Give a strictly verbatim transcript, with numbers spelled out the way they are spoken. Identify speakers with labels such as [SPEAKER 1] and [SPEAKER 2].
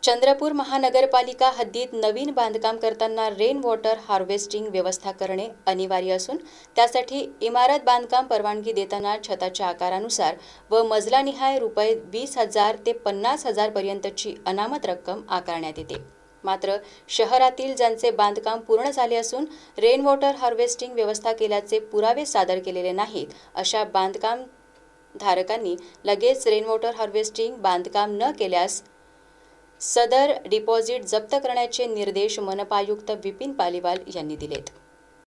[SPEAKER 1] चंद्रपूर महानगरपालिका हद्दीत नवीन बांधकाम करताना रेन वॉटर हार्वेस्टिंग व्यवस्था करणे अनिवार्य असून त्यासाठी इमारत बांधकाम परवानगी देताना छताच्या आकारानुसार व मजलानिहाय रुपये वीस हजार ते पन्नास हजार पर्यंतची अनामत रक्कम आकारण्यात येते। मात्र शहरातील ज्यांचे बांधकाम पूर्ण झाले असून रेन वॉटर हार्वेस्टिंग व्यवस्था केल्याचे पुरावे सादर केलेले नाहीत अशा बांधकाम धारकांनी लगेच रेन वॉटर हार्वेस्टिंग बांधकाम न केल्यास सदर डिपॉझिट जप्त करण्याचे निर्देश मनपा आयुक्त विपिन पालीवाल यांनी दिलेत।